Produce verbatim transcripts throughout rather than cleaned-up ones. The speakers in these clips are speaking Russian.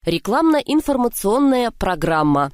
Рекламно-информационная программа.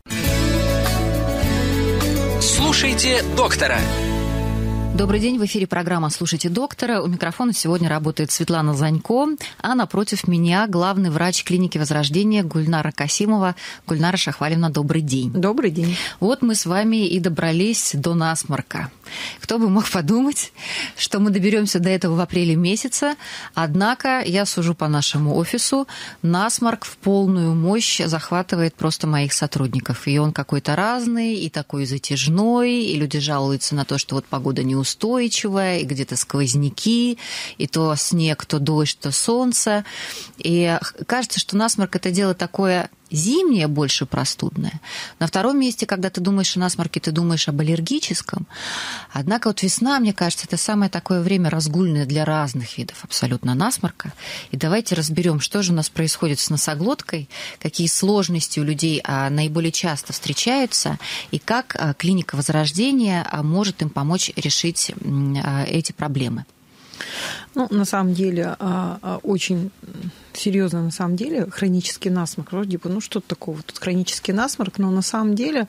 Слушайте доктора. Добрый день, в эфире программа «Слушайте доктора». У микрофона сегодня работает Светлана Занько, а напротив меня главный врач клиники Возрождения Гульнара Касимова. Гульнара Шахвалевна, добрый день. Добрый день. Вот мы с вами и добрались до насморка. Кто бы мог подумать, что мы доберемся до этого в апреле месяце, однако я сужу по нашему офису, насморк в полную мощь захватывает просто моих сотрудников. И он какой-то разный, и такой затяжной, и люди жалуются на то, что вот погода неустойчивая, устойчивая, и где-то сквозняки, и то снег, то дождь, то солнце. И кажется, что насморк – это дело такое зимнее, больше простудное. На втором месте, когда ты думаешь о насморке, ты думаешь об аллергическом. Однако вот весна, мне кажется, это самое такое время разгульное для разных видов абсолютно насморка. И давайте разберем, что же у нас происходит с носоглоткой, какие сложности у людей наиболее часто встречаются, и как клиника Возрождения может им помочь решить эти проблемы. Ну, на самом деле, очень серьезно, на самом деле, хронический насморк. Вроде бы, ну, что-то такого, тут хронический насморк, но на самом деле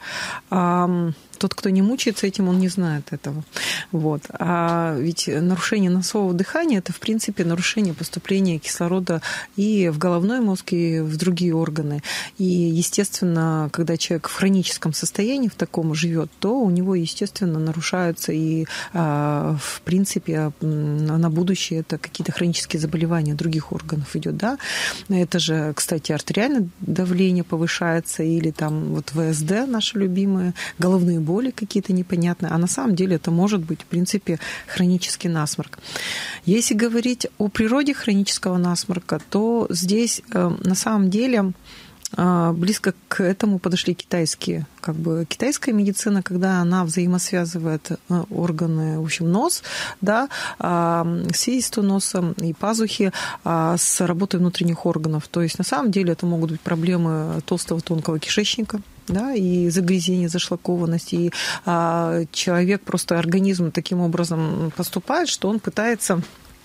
тот, кто не мучается этим, он не знает этого. Вот. А ведь нарушение носового дыхания – это, в принципе, нарушение поступления кислорода и в головной мозг, и в другие органы. И, естественно, когда человек в хроническом состоянии, в таком живет, то у него, естественно, нарушаются и, в принципе, на будущее это какие-то хронические заболевания других органов идет, да. Это же, кстати, артериальное давление повышается, или там вот ВСД, наши любимые, головные боли какие-то непонятные, а на самом деле это может быть, в принципе, хронический насморк. Если говорить о природе хронического насморка, то здесь на самом деле близко к этому подошли китайские, как бы китайская медицина, когда она взаимосвязывает органы, в общем, нос, да, слизистую носа и пазухи с работой внутренних органов. То есть на самом деле это могут быть проблемы толстого тонкого кишечника, да, и загрязнение, зашлакованность, и а, человек, просто организм таким образом поступает, что он пытается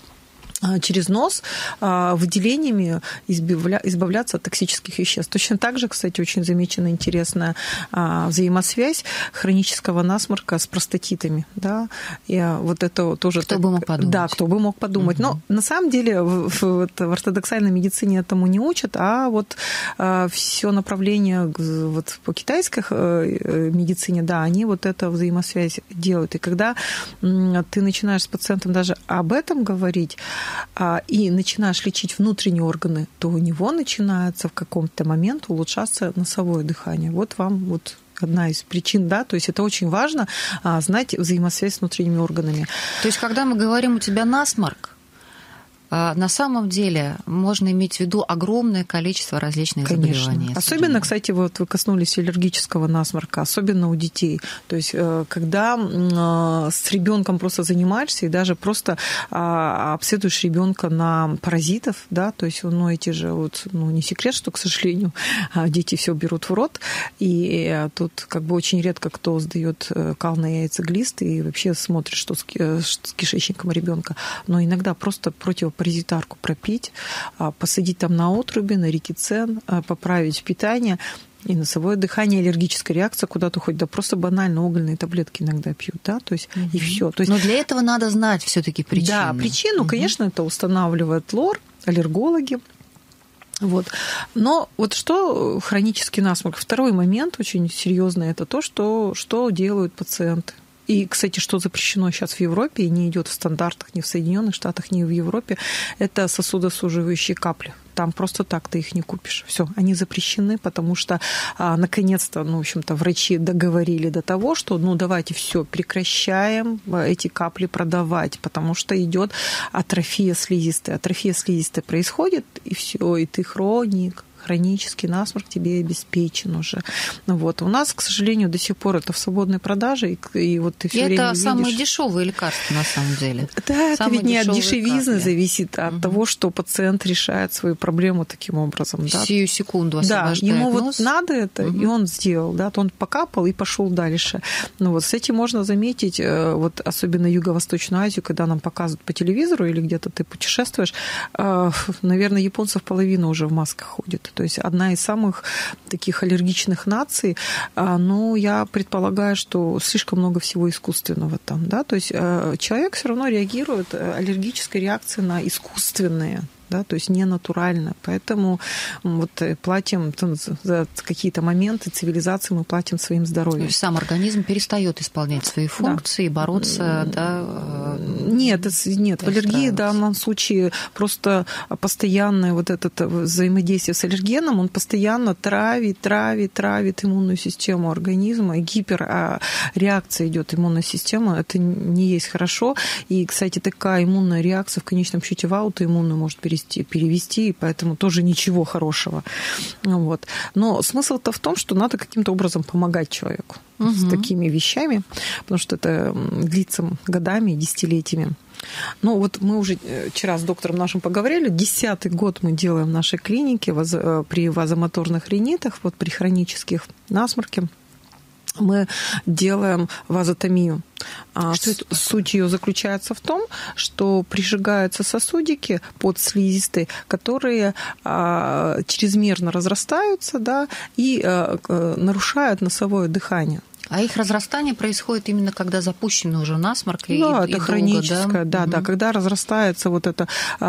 через нос выделениями избавляться от токсических веществ. Точно так же, кстати, очень замечена интересная взаимосвязь хронического насморка с простатитами. Да? И вот это тоже... Кто так... бы мог подумать. Да, кто бы мог подумать. Угу. Но на самом деле в, в, в ортодоксальной медицине этому не учат, а вот все направление вот по китайской медицине, да, они вот эту взаимосвязь делают. И когда ты начинаешь с пациентом даже об этом говорить, и начинаешь лечить внутренние органы, то у него начинается в каком-то момент улучшаться носовое дыхание. Вот вам вот одна из причин, да, то есть это очень важно знать взаимосвязь с внутренними органами. То есть когда мы говорим, у тебя насморк, на самом деле можно иметь в виду огромное количество различных Конечно. заболеваний. Особенно, кстати, вот вы коснулись аллергического насморка, особенно у детей. То есть когда с ребенком просто занимаешься и даже просто обследуешь ребенка на паразитов, да, то есть, ну, эти же вот, ну, не секрет, что, к сожалению, дети все берут в рот, и тут как бы очень редко кто сдает кал на яйцеглист и вообще смотрит, что с кишечником ребенка. Но иногда просто противопоказания паразитарку пропить, посадить там на отруби, на рикицен, поправить питание, и носовое дыхание, аллергическая реакция куда-то уходит, да просто банально угольные таблетки иногда пьют, да, то есть угу. и все. То есть, но для этого надо знать все-таки причину. Да, причину, угу. конечно, это устанавливает лор, аллергологи. Вот. Но вот что хронический насморк? Второй момент очень серьезный, это то, что, что делают пациенты. И, кстати, что запрещено сейчас в Европе и не идет в стандартах ни в Соединенных Штатах, ни в Европе, это сосудосуживающие капли. Там просто так ты их не купишь. Все, они запрещены, потому что а, наконец-то, ну, в общем-то, врачи договорили до того, что, ну, давайте все прекращаем эти капли продавать, потому что идет атрофия слизистой. Атрофия слизистой происходит, и все, и ты хроник. Хронический насморк тебе обеспечен уже. Вот. У нас, к сожалению, до сих пор это в свободной продаже, и, и вот ты все время это видишь... самые дешевые лекарства, на самом деле. Да, самые это ведь не от дешевизны капли. Зависит, а от угу. того, что пациент решает свою проблему таким образом. Да. Сию секунду освобождает Да, ему нос. Вот надо это, угу. и он сделал, да, то он покапал и пошел дальше. Ну, вот с этим можно заметить, вот особенно Юго-Восточную Азию, когда нам показывают по телевизору или где-то ты путешествуешь, наверное, японцев половина уже в масках ходит. То есть одна из самых таких аллергичных наций, но я предполагаю, что слишком много всего искусственного там, да, то есть человек все равно реагирует аллергической реакцией на искусственные, да, то есть не натурально. Поэтому вот платим за какие-то моменты цивилизации, мы платим своим здоровьем. То есть сам организм перестает исполнять свои функции, да. бороться, да? Нет, нет. В аллергии в данном случае просто постоянное вот это взаимодействие с аллергеном, он постоянно травит, травит, травит иммунную систему организма, и гиперреакция идет иммунной системы. Это не есть хорошо. И, кстати, такая иммунная реакция в конечном счете в аутоиммунную может перейти перевести, и поэтому тоже ничего хорошего. Вот. Но смысл-то в том, что надо каким-то образом помогать человеку угу. с такими вещами, потому что это длится годами, десятилетиями. Ну, вот мы уже вчера с доктором нашим поговорили, десятый год мы делаем в нашей клинике при вазомоторных ринитах, вот при хронических насморке. Мы делаем вазотомию. Что это? Суть ее заключается в том, что прижигаются сосудики подслизистые, которые чрезмерно разрастаются, да, и нарушают носовое дохание. А их разрастание происходит именно когда запущен уже насморк? Да, и, это и хроническое, долго, да, да, угу. да, когда разрастается вот эта,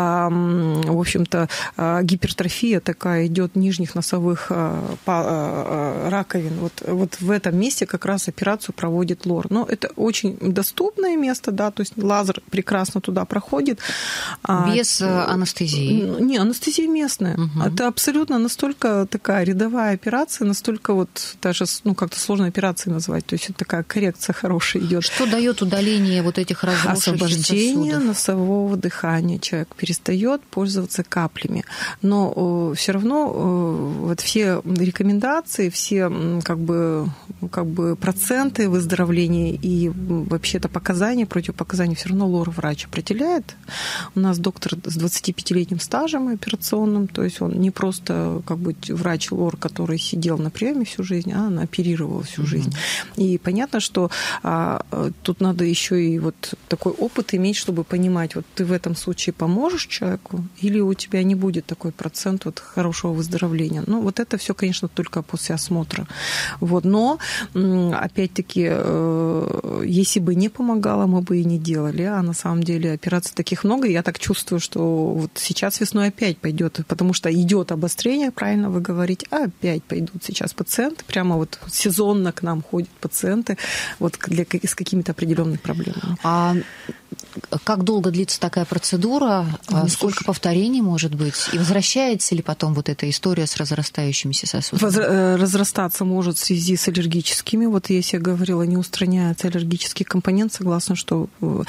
в общем-то, гипертрофия такая идет нижних носовых раковин. Вот, вот в этом месте как раз операцию проводит лор. Но это очень доступное место, да, то есть лазер прекрасно туда проходит. Без анестезии? Не, анестезия местная. Угу. Это абсолютно настолько такая рядовая операция, настолько вот даже, ну, как-то сложная операция назвать. То есть это такая коррекция хорошая идет. Что дает удаление вот этих разрушившихся освобождение сосудов? Носового дыхания. Человек перестает пользоваться каплями. Но все равно вот все рекомендации, все как бы, как бы проценты выздоровления и вообще-то показания, противопоказания все равно лор-врач определяет. У нас доктор с двадцатипятилетним стажем операционным, то есть он не просто как бы врач-лор, который сидел на приеме всю жизнь, а он оперировал всю mm-hmm. жизнь. И понятно, что а, тут надо еще и вот такой опыт иметь, чтобы понимать, вот ты в этом случае поможешь человеку, или у тебя не будет такой процент вот хорошего выздоровления. Ну, вот это все, конечно, только после осмотра. Вот. Но, опять-таки, если бы не помогало, мы бы и не делали. А на самом деле операций таких много. Я так чувствую, что вот сейчас весной опять пойдет, потому что идет обострение, правильно вы говорите, а опять пойдут сейчас пациенты, прямо вот сезонно к нам ходят пациенты вот для, с какими-то определенными проблемами. А как долго длится такая процедура? Ну, сколько слушай. повторений может быть? И возвращается ли потом вот эта история с разрастающимися сосудами? Возра- разрастаться может в связи с аллергическими. Вот если я говорила, не устраняется аллергический компонент, согласна, что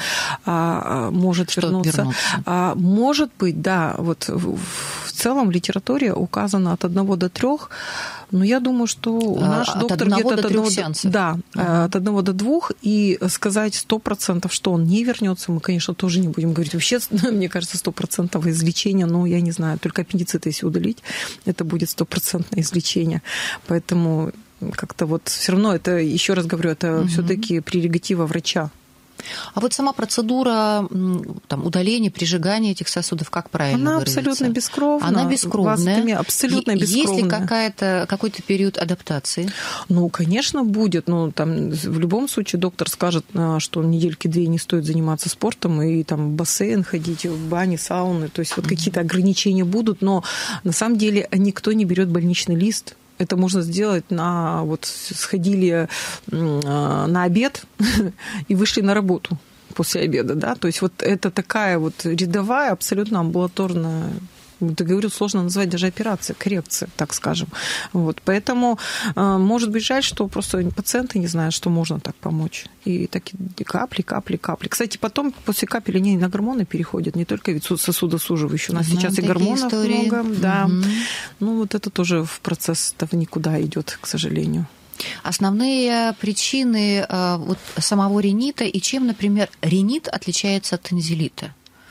а, может что вернуться. вернуться. А, может быть, да. Вот в, в целом в литературе указано от одного до трех. Но я думаю, что наш от доктор одного где-то до от одного трех до, да, uh-huh. от одного до двух, и сказать сто процентов, что он не вернется, мы, конечно, тоже не будем говорить. Вообще, мне кажется, сто процентов излечения, ну, я не знаю, только аппендицит, если удалить, это будет стопроцентное излечение. Поэтому как-то вот все равно это, еще раз говорю, это uh-huh. все-таки прерогатива врача. А вот сама процедура там, удаления, прижигания этих сосудов, как правильно Она выразиться? абсолютно бескровная. Она бескровная. Абсолютно и, бескровная. Есть ли какая-то, какой-то период адаптации? Ну, конечно, будет. Но там, в любом случае доктор скажет, что недельки две не стоит заниматься спортом и там в бассейн ходить, в бане, сауны. То есть вот mm-hmm. какие-то ограничения будут, но на самом деле никто не берет больничный лист. Это можно сделать на... Вот сходили на обед и вышли на работу после обеда, да. То есть вот это такая вот рядовая, абсолютно амбулаторная... Вот я говорю, сложно назвать даже операция, коррекция, так скажем. Вот. Поэтому, может быть, жаль, что просто пациенты не знают, что можно так помочь. И такие капли, капли, капли. Кстати, потом после капель они на гормоны переходят, не только ведь сосудосуживающие. У нас Знаем сейчас и гормонов истории. много. Да. Угу. Ну, вот это тоже в процесс в никуда идет, к сожалению. Основные причины вот, самого ринита и чем, например, ринит отличается от танзелита?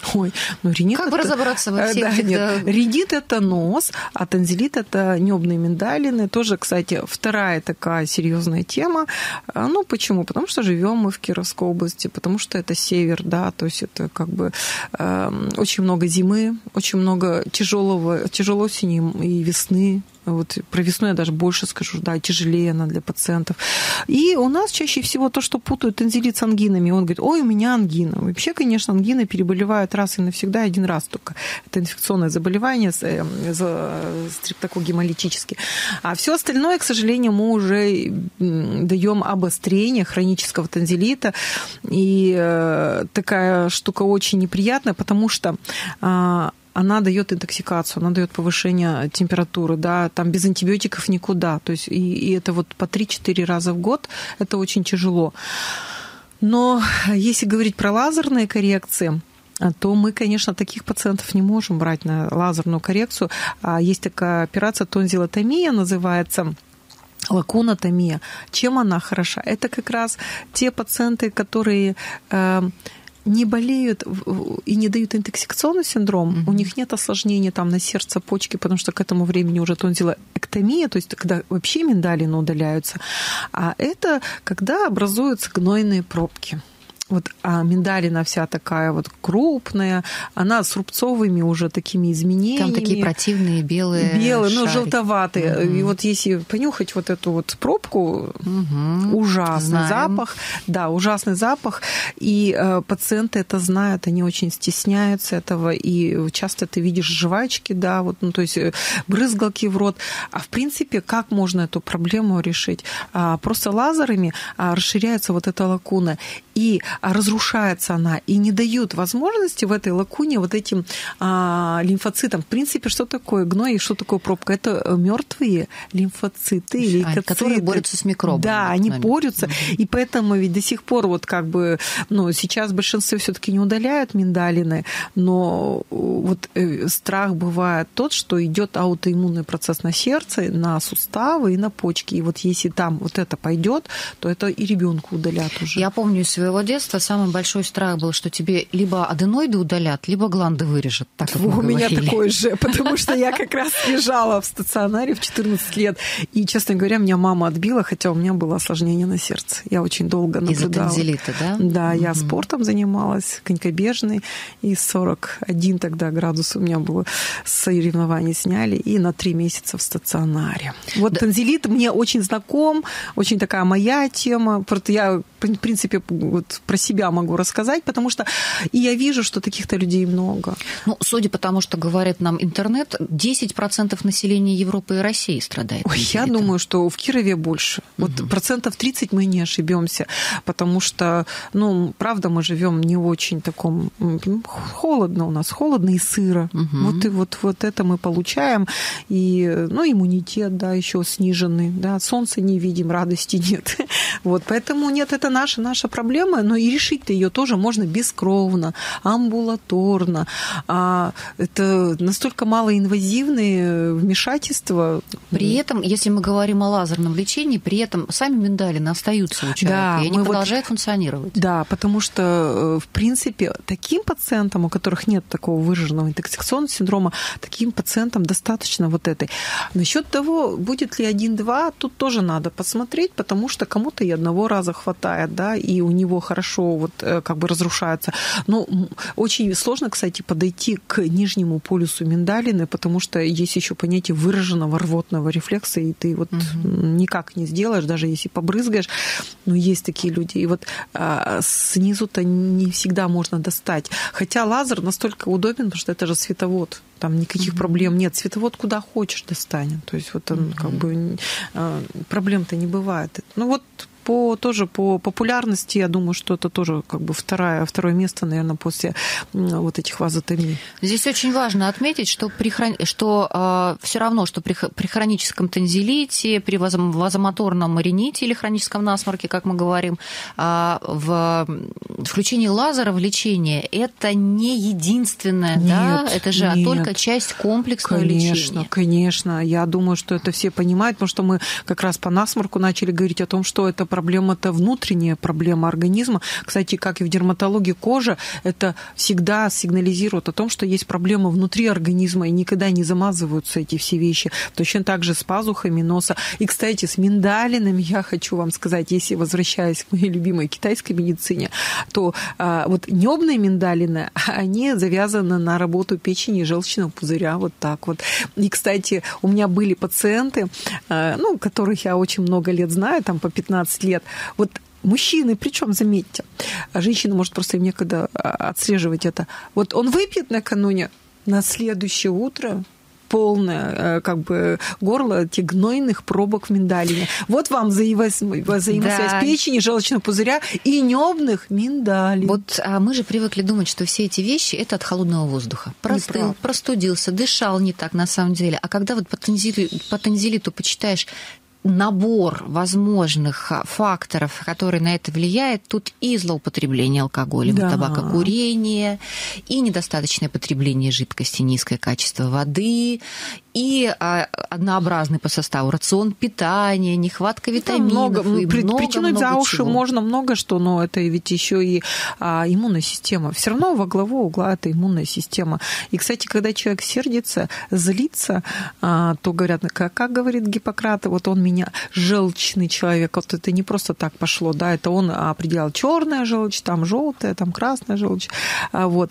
Ой, ну ринит как это... бы разобраться во всех да, этих... Нет, ринит – это нос, а танзелит – это небные миндалины. Тоже, кстати, вторая такая серьезная тема. Ну, почему? Потому что живем мы в Кировской области, потому что это север, да, то есть это как бы э, очень много зимы, очень много тяжелого, тяжелой осени и весны. Вот про весну я даже больше скажу, да, тяжелее она для пациентов. И у нас чаще всего то, что путают танзелит с ангинами. Он говорит, ой, у меня ангина. Вообще, конечно, ангины переболевают раз и навсегда, один раз только. Это инфекционное заболевание, стрептококк гемолитический. А все остальное, к сожалению, мы уже даем обострение хронического танзелита. И такая штука очень неприятная, потому что она дает интоксикацию, она дает повышение температуры, да, там без антибиотиков никуда. То есть, и, и это вот по три-четыре раза в год, это очень тяжело. Но если говорить про лазерные коррекции, то мы, конечно, таких пациентов не можем брать на лазерную коррекцию. Есть такая операция тонзиллотомия, называется, лакунотомия. Чем она хороша? Это как раз те пациенты, которые не болеют и не дают интоксикационный синдром, mm-hmm. у них нет осложнений там на сердце, почки, потому что к этому времени уже тонзиллэктомия, то есть когда вообще миндалины удаляются. А это когда образуются гнойные пробки. Вот, а миндалина вся такая вот крупная, она с рубцовыми уже такими изменениями. Там такие противные белые Белые, шарики. Ну, желтоватые. Угу. И вот если понюхать вот эту вот пробку, угу. ужасный Знаем. запах. Да, ужасный запах. И э, пациенты это знают, они очень стесняются этого. И часто ты видишь жвачки, да, вот, ну, то есть брызгалки в рот. А в принципе, как можно эту проблему решить? А, просто лазерами а, расширяется вот эта лакуна. И разрушается она, и не дают возможности в этой лакуне вот этим а, лимфоцитам. В принципе, что такое гной и что такое пробка? Это мертвые лимфоциты, лейкоциты, которые борются с микробами. Да, они момент. борются, mm-hmm. и поэтому ведь до сих пор вот как бы, ну, сейчас большинство все-таки не удаляют миндалины, но вот страх бывает тот, что идет аутоиммунный процесс на сердце, на суставы и на почки, и вот если там вот это пойдет, то это и ребенку удалят уже. Я помню из своего детства самый большой страх был, что тебе либо аденоиды удалят, либо гланды вырежут. Так как у меня такой же, потому что я как раз лежала в стационаре в четырнадцать лет, и, честно говоря, меня мама отбила, хотя у меня было осложнение на сердце. Я очень долго наблюдала. Из-за танзелита, да? Да, я угу. спортом занималась, конькобежной, и сорок один тогда градус у меня было, соревнования сняли, и на три месяца в стационаре. Вот да. Танзелит мне очень знаком, очень такая моя тема. Я, в принципе, вот про себя могу рассказать, потому что и я вижу, что таких-то людей много. Ну, судя по тому, что говорит нам интернет, десять процентов населения Европы и России страдает. Ой, я думаю, что в Кирове больше. Угу. Вот процентов тридцать мы не ошибемся, потому что, ну, правда, мы живем не в очень таком холодно у нас, холодно и сыро. Угу. Вот и вот, вот это мы получаем. И, ну, иммунитет, да, еще сниженный, да, солнца не видим, радости нет. Вот, поэтому нет, это наша, наша проблема, но и решить-то ее тоже можно бескровно, амбулаторно. А это настолько малоинвазивные вмешательства. При этом, если мы говорим о лазерном лечении, при этом сами миндалины остаются у человека, да, и они продолжают вот, функционировать. Да, потому что, в принципе, таким пациентам, у которых нет такого выраженного интоксикационного синдрома, таким пациентам достаточно вот этой. Насчет того, будет ли один-два, тут тоже надо посмотреть, потому что кому-то и одного раза хватает, да, и у него хорошо вот как бы разрушается. Но очень сложно, кстати, подойти к нижнему полюсу миндалины, потому что есть еще понятие выраженного рвотного рефлекса, и ты вот угу. никак не сделаешь, даже если побрызгаешь. Но есть такие люди. И вот а, снизу-то не всегда можно достать. Хотя лазер настолько удобен, потому что это же световод. Там никаких угу. проблем нет. Световод куда хочешь достанет. То есть вот он угу. как бы проблем-то не бывает. Ну вот По, тоже по популярности, я думаю, что это тоже как бы второе, второе место, наверное, после вот этих вазотомий. Здесь очень важно отметить, что, при, что э, все равно, что при, при хроническом танзелите, при вазомоторном рините или хроническом насморке, как мы говорим, э, в включении лазера в лечение это не единственное, нет, да? Это же нет. только часть комплексного конечно, лечения. Конечно, конечно. Я думаю, что это все понимают, потому что мы как раз по насморку начали говорить о том, что это проблема-то внутренняя проблема организма. Кстати, как и в дерматологии, кожа это всегда сигнализирует о том, что есть проблема внутри организма, и никогда не замазываются эти все вещи. Точно так же с пазухами носа. И, кстати, с миндалинами я хочу вам сказать, если возвращаясь к моей любимой китайской медицине, то а, вот небные миндалины, они завязаны на работу печени и желчного пузыря, вот так вот. И, кстати, у меня были пациенты, а, ну, которых я очень много лет знаю, там по пятнадцать лет, вот мужчины, причем, заметьте, женщина, может, просто им некогда отслеживать это. Вот он выпьет накануне, на следующее утро полное как бы горло этих гнойных пробок в миндалине. Вот вам взаимосвязь, взаимосвязь да. печени, желчного пузыря и небных миндалин. Вот а мы же привыкли думать, что все эти вещи это от холодного воздуха. Простыл, Неправ. простудился, дышал не так на самом деле. А когда вот по танзилиту, по танзилиту почитаешь набор возможных факторов, которые на это влияют, тут и злоупотребление алкоголем, да. и табакокурение, и недостаточное потребление жидкости, низкое качество воды, и однообразный по составу рацион питания, нехватка витаминов. Да, много, и при, много, притянуть много за уши чего. можно много что, но это ведь еще и а, иммунная система. Все равно во главу угла это иммунная система. И, кстати, когда человек сердится, злится, а, то говорят, как, как говорит Гиппократ, вот он меня желчный человек, вот это не просто так пошло, да, это он определял черная желчь, там желтая, там красная желчь, а, вот,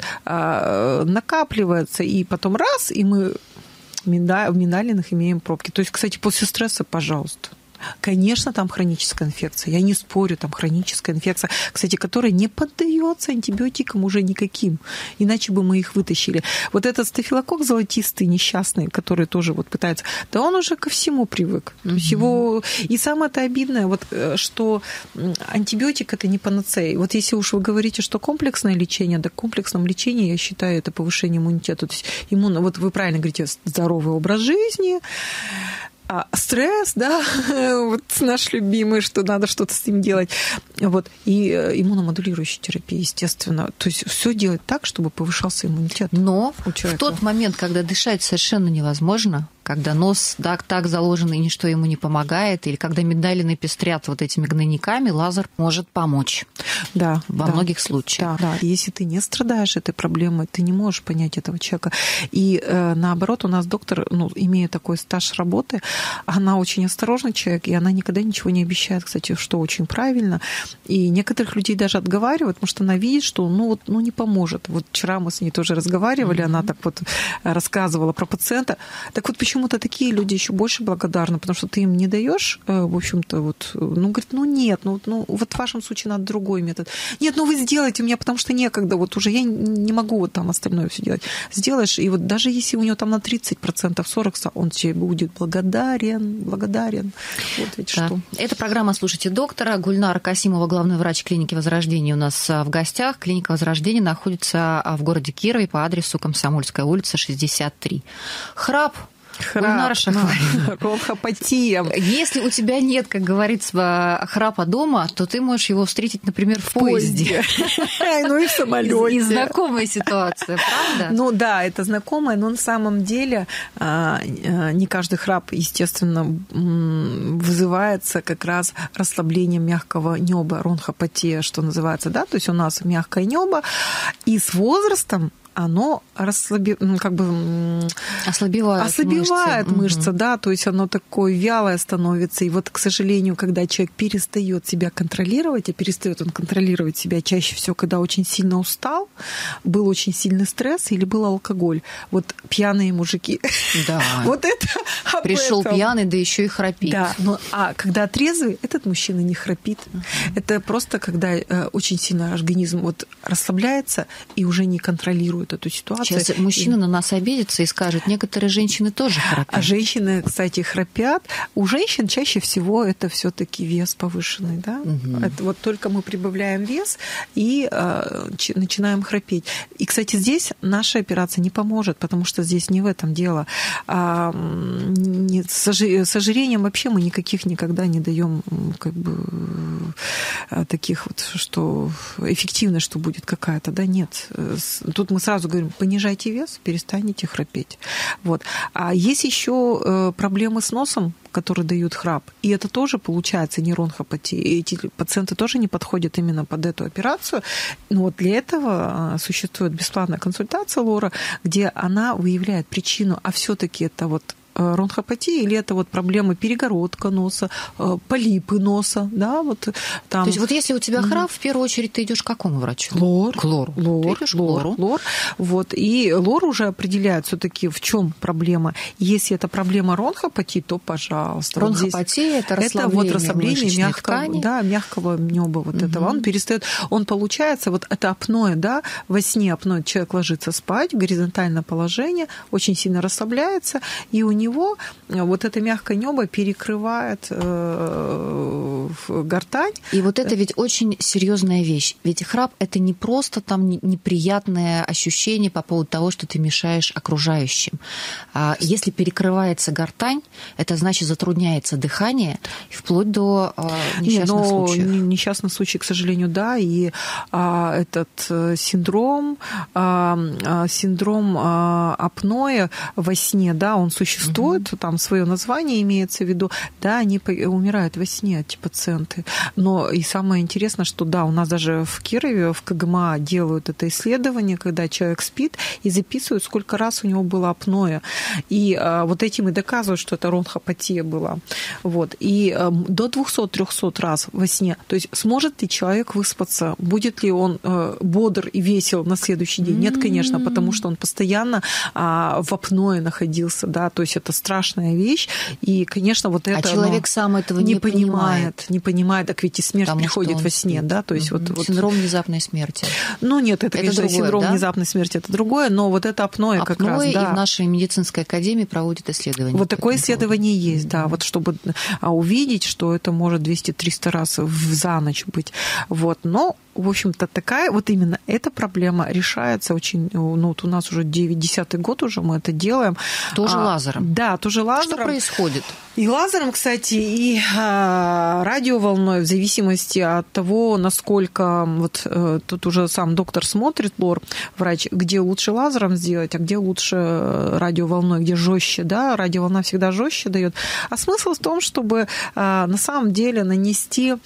а, накапливается, и потом раз, и мы в миндалинах имеем пробки. То есть, кстати, после стресса, пожалуйста. Конечно, там хроническая инфекция. Я не спорю, там хроническая инфекция, кстати, которая не поддается антибиотикам уже никаким. Иначе бы мы их вытащили. Вот этот стафилококк золотистый, несчастный, который тоже вот пытается, да он уже ко всему привык. Mm-hmm. То есть его... И самое-то обидное, вот, что антибиотик – это не панацея. Вот если уж вы говорите, что комплексное лечение, да в комплексном лечении, я считаю, это повышение иммунитета. То есть иммун... Вот вы правильно говорите, здоровый образ жизни, А стресс, да, вот наш любимый, что надо что-то с ним делать. Вот. И иммуномодулирующая терапия, естественно. То есть все делать так, чтобы повышался иммунитет. Но в тот момент, когда дышать совершенно невозможно, когда нос так, так заложен и ничто ему не помогает, или когда миндалины пестрят вот этими гнойниками, лазер может помочь. Да, во да, многих случаях. Да, да. Если ты не страдаешь этой проблемой, ты не можешь понять этого человека. И э, наоборот, у нас доктор, ну, имея такой стаж работы, она очень осторожный человек, и она никогда ничего не обещает, кстати, что очень правильно. И некоторых людей даже отговаривают, потому что она видит, что ну, вот, ну, не поможет. Вот вчера мы с ней тоже разговаривали, mm-hmm. она так вот рассказывала про пациента. Так вот, почему-то такие люди еще больше благодарны, потому что ты им не даешь, в общем-то, вот, ну, говорит, ну, нет, ну, ну, вот в вашем случае надо другой метод. Нет, ну, вы сделайте у меня, потому что некогда, вот уже я не могу вот там остальное все делать. Сделаешь, и вот даже если у него там на тридцать процентов, сорок процентов, он тебе будет благодарен, благодарен. Вот ведь да. что. Это программа «Слушайте доктора». Гульнара Касимова, главный врач клиники Возрождения, у нас в гостях. Клиника Возрождения находится в городе Кирове по адресу Комсомольская улица, шестьдесят три. Храп. Храп, ронхопатия. Если у тебя нет, как говорится, храпа дома, то ты можешь его встретить, например, в поезде. Ну и в самолете. И знакомая ситуация, правда? Ну да, это знакомая, но на самом деле не каждый храп, естественно, вызывается как раз расслаблением мягкого неба, ронхопатия, что называется, да, то есть у нас мягкое небо, и с возрастом оно расслаби... как бы... ослабевает, ослабевает мышцы, мышца, угу. да, то есть оно такое вялое становится. И вот, к сожалению, когда человек перестает себя контролировать, а перестает он контролировать себя чаще всего, когда очень сильно устал, был очень сильный стресс или был алкоголь. Вот пьяные мужики. Да. Вот это пришел пьяный, да еще и храпит. Да, ну, а когда трезвый, этот мужчина не храпит. Uh-huh. Это просто когда э, очень сильно организм вот расслабляется и уже не контролирует эту ситуацию. Сейчас мужчина и... на нас обидится и скажет, некоторые женщины тоже храпят. А женщины, кстати, храпят. У женщин чаще всего это все-таки вес повышенный, да? Uh-huh. Это вот только мы прибавляем вес и э, начинаем храпеть. И, кстати, здесь наша операция не поможет, потому что здесь не в этом дело. А, не, с ожирением вообще мы никаких никогда не даем как бы таких вот, что эффективность, что будет какая-то, да, нет. Тут мы сразу сразу говорим, понижайте вес, перестанете храпеть. Вот. А есть еще проблемы с носом, которые дают храп. И это тоже получается нейронхопатия. И эти пациенты тоже не подходят именно под эту операцию. Но вот для этого существует бесплатная консультация Лора, где она выявляет причину, а все-таки это вот ронхопатия или это вот проблемы перегородка носа, полипы носа, да, вот там. То есть вот если у тебя храп, mm-hmm. в первую очередь ты идешь к какому врачу? Лор. К лору. Лор, ты идешь лор, к лору. лор. Вот. И лор уже определяет все-таки, в чем проблема. Если это проблема ронхопатии, то пожалуйста. Ронхопатия вот – это расслабление, это вот расслабление мягкого, ткани. Да, мягкого неба вот mm-hmm. этого. Он перестает, он получается, вот это апноэ, да, во сне апноэ, человек ложится спать в горизонтальное положение, очень сильно расслабляется, и у него него вот это мягкое небо перекрывает э, гортань. И вот это ведь очень серьезная вещь. Ведь храп – это не просто там неприятное ощущение по поводу того, что ты мешаешь окружающим. А если перекрывается гортань, это значит затрудняется дыхание, вплоть до а, несчастных не, но случаев. Несчастный случай, к сожалению, да, и а, этот синдром, а, синдром а, апноэ во сне, да, он существует, угу. там свое название имеется в виду, да, они умирают во сне, эти пациенты. Но и самое интересное, что да, у нас даже в Кирове, в КГМА делают это исследование, когда человек спит и записывают, сколько раз у него было апноэ. И а, вот этим и доказывают, что это ронхопатия была. Вот. И а, до двухсот-трёхсот раз во сне. То есть сможет ли человек выспаться? Будет ли он а, бодр и весел на следующий день? Нет, конечно, потому что он постоянно а, в апноэ находился. Да? То есть это страшная вещь. И, конечно, вот это... А человек сам этого не, не понимает. понимает. Не понимает, так ведь и смерть потому приходит во сне. Да? То есть угу. вот, синдром вот... внезапной смерти. Ну нет, это, это конечно, другое, синдром да? внезапной смерти, это другое, но вот это апноэ, апноэ как раз. Да. И в нашей медицинской академии проводят исследования. Вот такое исследование поводу. Есть, да, вот чтобы увидеть, что это может двести-триста раз за ночь быть. Вот, но в общем-то, такая вот именно эта проблема решается очень, ну, вот у нас уже девятидесятый год уже мы это делаем. Тоже а, лазером? Да, тоже лазером. Что происходит? И лазером, кстати, и а, радиоволной, в зависимости от того, насколько, вот а, тут уже сам доктор смотрит, лор, врач, где лучше лазером сделать, а где лучше радиоволной, где жестче, да, радиоволна всегда жестче дает. А смысл в том, чтобы а, на самом деле нанести,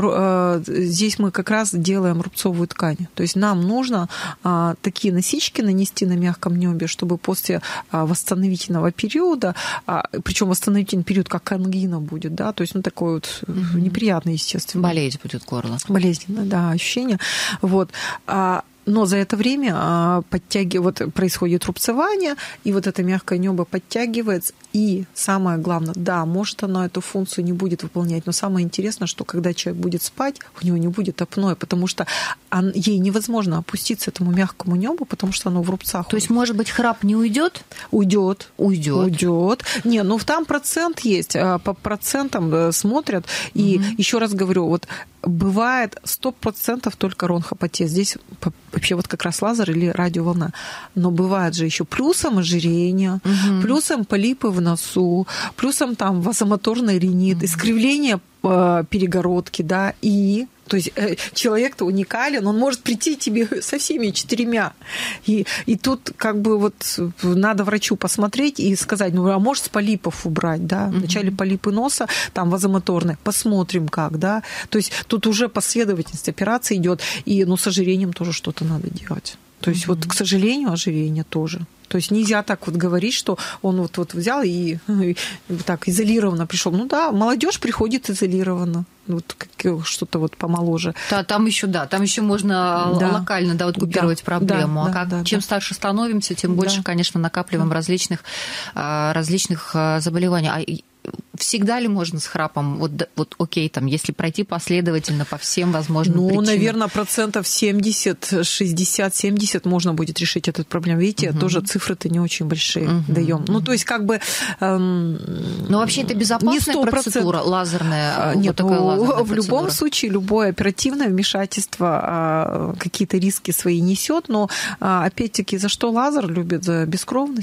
а, здесь мы как раз делаем делаем рубцовую ткань. То есть нам нужно а, такие насечки нанести на мягком небе, чтобы после а, восстановительного периода, а, причем восстановительный период как ангина будет, да, то есть ну, такой вот mm-hmm. неприятный, естественно. Болеть будет горло. Болезненно, да, ощущение. Вот. А, но за это время подтяги... вот происходит рубцевание, и вот это мягкое небо подтягивается. И самое главное, да, может оно эту функцию не будет выполнять, но самое интересное, что когда человек будет спать, у него не будет апноэ, потому что он... ей невозможно опуститься этому мягкому небу, потому что оно в рубцах. То есть, может быть, храп не уйдет? Уйдет. Уйдет. Уйдет. Не, ну там процент есть, по процентам смотрят. И угу. еще раз говорю, вот бывает сто процентов только ронхопатия. Здесь вообще вот как раз лазер или радиоволна. Но бывает же еще плюсом ожирение, угу. плюсом полипы в носу, плюсом там вазомоторный ринит, угу. искривление перегородки, да, и... То есть человек-то уникален, он может прийти тебе со всеми четырьмя. И, и тут как бы вот надо врачу посмотреть и сказать, ну, а может с полипов убрать, да? Вначале полипы носа, там вазомоторные, посмотрим как, да? То есть тут уже последовательность операции идет, и ну, с ожирением тоже что-то надо делать. То есть mm-hmm. вот, к сожалению, ожирение тоже. То есть нельзя так вот говорить, что он вот, вот взял и, и так изолированно пришел. Ну да, молодежь приходит изолированно. Вот что-то вот помоложе. Да, там еще, да, там еще можно да. локально, да, вот купировать да, проблему. Да, а как, да, чем да. старше становимся, тем больше, да. конечно, накапливаем да. различных, различных заболеваний. А всегда ли можно с храпом, вот, вот окей, там, если пройти последовательно по всем возможным ну, причинам? Ну, наверное, процентов семьдесят, шестьдесят, семьдесят можно будет решить эту проблему. Видите, угу. тоже цифры-то не очень большие угу. даем. Ну, то есть, как бы... Эм, Но вообще это безопасная процедура, лазерная? Нет, вот такая лазерная в процедура. Любом случае, любое оперативное вмешательство какие-то риски свои несет, но, опять-таки, за что лазер любит? За бескровность.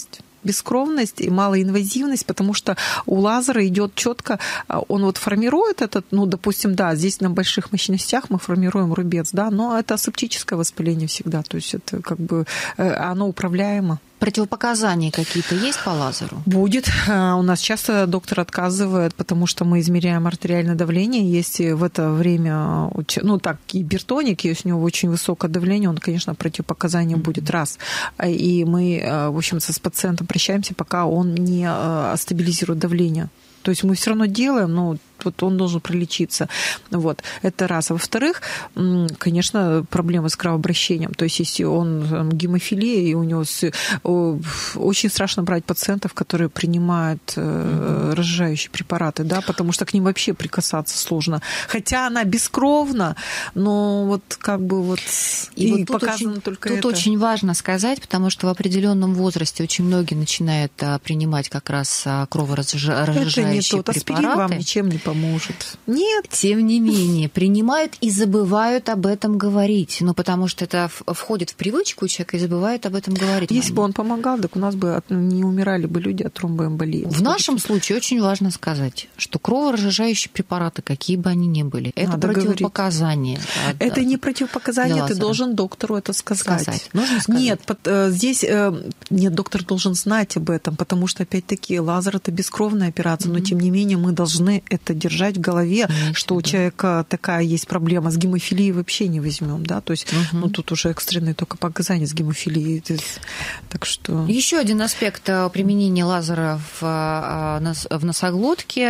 бескровность и малоинвазивность, потому что у лазера идет четко, он вот формирует этот, ну, допустим, да, здесь на больших мощностях мы формируем рубец, да, но это асептическое воспаление всегда, то есть это как бы оно управляемо. Противопоказания какие-то есть по лазеру? Будет. У нас часто доктор отказывает, потому что мы измеряем артериальное давление. Если в это время, ну так, гипертоник, если у него очень высокое давление, он, конечно, противопоказание mm-hmm. будет раз. И мы, в общем, с пациентом прощаемся, пока он не стабилизирует давление. То есть мы все равно делаем, но вот он должен пролечиться. Вот. Это раз. А во-вторых, конечно, проблемы с кровообращением. То есть если он там, гемофилия, и у него с... очень страшно брать пациентов, которые принимают mm-hmm. разжижающие препараты, да, потому что к ним вообще прикасаться сложно. Хотя она бескровна, но вот как бы вот и, и вот тут показано очень, только тут это. Тут очень важно сказать, потому что в определенном возрасте очень многие начинают принимать как раз кроворазжижающие это не тот, препараты. Аспирин вам ничем не поможет. Нет. Тем не менее, принимают и забывают об этом говорить. Ну, потому что это входит в привычку у человека и забывают об этом говорить. Если бы он помогал, так у нас бы не умирали бы люди от тромбоэмболии. В нашем случае очень важно сказать, что кроворазжижающие препараты, какие бы они ни были, это Надо противопоказание. От, это не противопоказание, ты должен доктору это сказать. сказать. Нужно сказать? Нет, здесь нет, доктор должен знать об этом, потому что, опять-таки, лазер – это бескровная операция, mm-hmm. но, тем не менее, мы должны это держать в голове, Конечно, что у да. человека такая есть проблема. С гемофилией вообще не возьмем, да, то есть угу. ну, тут уже экстренные только показания с гемофилией. Так что... Еще один аспект применения лазера в, в носоглотке,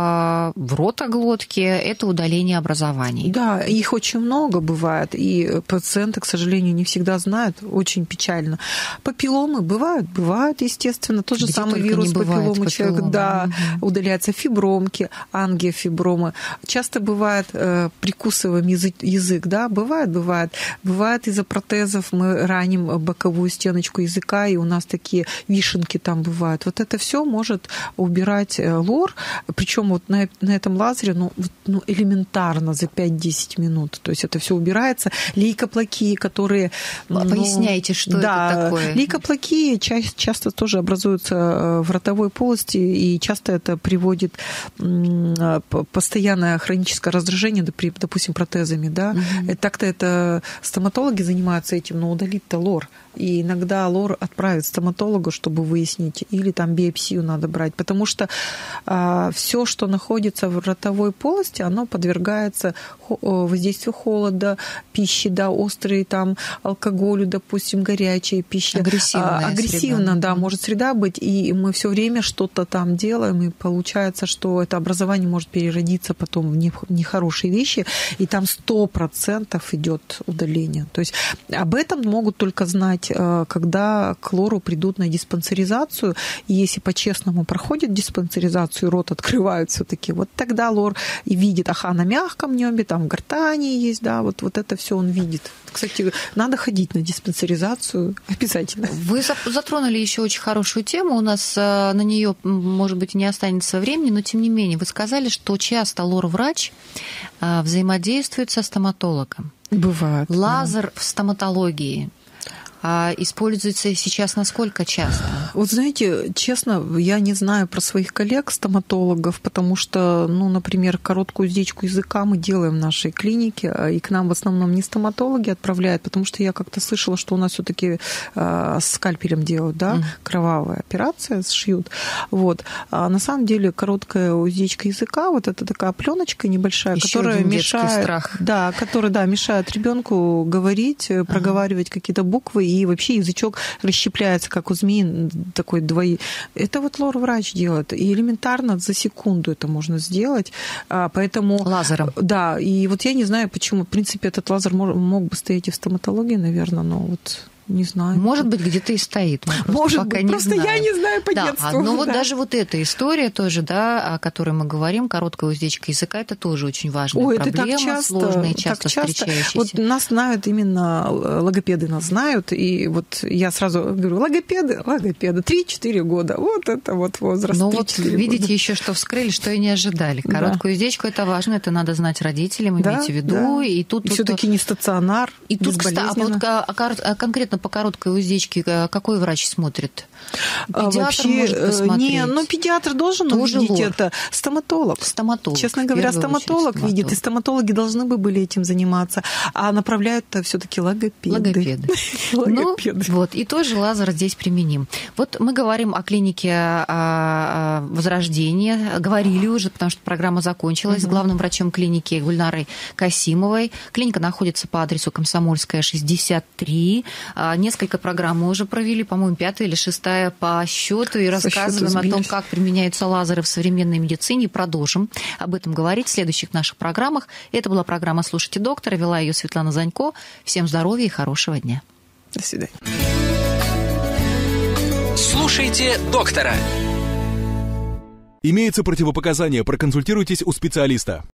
в ротоглотке – это удаление образований. Да, их очень много бывает, и пациенты, к сожалению, не всегда знают, очень печально. Папилломы бывают, бывают, естественно, тот же Где самый вирус папилломы человека, да, угу. удаляются фибромки, ангиофибромы. Часто бывает, э, прикусываем язык, язык, да, бывает, бывает. Бывает из-за протезов мы раним боковую стеночку языка, и у нас такие вишенки там бывают. Вот это все может убирать лор, причем вот на, на этом лазере, ну, ну, элементарно за пять-десять минут. То есть это все убирается. Лейкоплакии, которые... Поясняйте, ну, что да, это такое? Лейкоплакии часто, часто тоже образуются в ротовой полости, и часто это приводит постоянное хроническое раздражение, допустим, протезами, да, угу. так-то это стоматологи занимаются этим, но удалить-то лор. И иногда лор отправят стоматологу, чтобы выяснить, или там биопсию надо брать, потому что а, все, что находится в ротовой полости, оно подвергается воздействию холода, пищи, да, острые там алкоголю, допустим, горячая пища. Агрессивная а, агрессивно, среда. Да, может среда быть, и мы все время что-то там делаем, и получается, что это образование может переродиться потом в нехорошие вещи, и там сто процентов идет удаление. То есть об этом могут только знать, когда к лору придут на диспансеризацию, и если по-честному проходит диспансеризацию, рот открывают все-таки, вот тогда лор и видит, ага, на мягком небе, там в гортани есть, да, вот, вот это все он видит. Кстати, надо ходить на диспансеризацию обязательно. Вы затронули еще очень хорошую тему, у нас на нее, может быть, не останется времени, но тем не менее, вы сказали, что часто лор-врач взаимодействует со стоматологом. Бывает. Лазер да. в стоматологии используется сейчас насколько часто? Вот знаете, честно, я не знаю про своих коллег-стоматологов, потому что, ну, например, короткую уздечку языка мы делаем в нашей клинике, и к нам в основном не стоматологи отправляют, потому что я как-то слышала, что у нас все-таки э, с скальпелем делают, да, mm. кровавая операция, сшьют. Вот. А на самом деле короткая уздечка языка, вот это такая пленочка небольшая, Еще которая мешает, страх. да, которая, да, мешает ребенку говорить, ага. проговаривать какие-то буквы, и вообще язычок расщепляется, как у змеи, такой двои. Это вот лор-врач делает. И элементарно за секунду это можно сделать. Поэтому... Лазером. Да. И вот я не знаю, почему. В принципе, этот лазер мог, мог бы стоять и в стоматологии, наверное, но вот... Не знаю. Может быть, где-то и стоит. Может быть, не просто знаем. я не знаю по да, детству. Но да. вот даже вот эта история тоже, да, о которой мы говорим, короткая уздечка языка, это тоже очень важная Ой, проблема, это так часто, сложная, часто так часто. встречающаяся. Вот нас знают именно логопеды, нас знают, и вот я сразу говорю, логопеды, логопеды, три-четыре года, вот это вот возраст. Ну вот видите года. Еще, что вскрыли, что и не ожидали. Короткую да. уздечку это важно, это надо знать родителям, да, имейте в виду. Да. И тут все-таки не стационар, и тут, кстати, а вот конкретно Обычно по короткой уздечке какой врач смотрит? Педиатр Вообще, может посмотреть. Не, ну педиатр должен Тоже увидеть лор. это. Стоматолог. Стоматолог. Честно говоря, стоматолог очередь, видит, и стоматологи должны бы были этим заниматься. А направляют-то все-таки логопеды. Логопеды. Ну, вот, и тоже лазер здесь применим. Вот мы говорим о клинике Возрождения. Говорили уже, потому что программа закончилась, с главным врачом клиники Гульнарой Касимовой. Клиника находится по адресу Комсомольская, шестьдесят три. Несколько программ мы уже провели, по-моему, пятая или шестая по счету, и рассказываем о том, как применяются лазеры в современной медицине. И продолжим об этом говорить в следующих наших программах. Это была программа «Слушайте доктора». Вела ее Светлана Занько. Всем здоровья и хорошего дня. До свидания. Слушайте доктора. Имеются противопоказания, проконсультируйтесь у специалиста.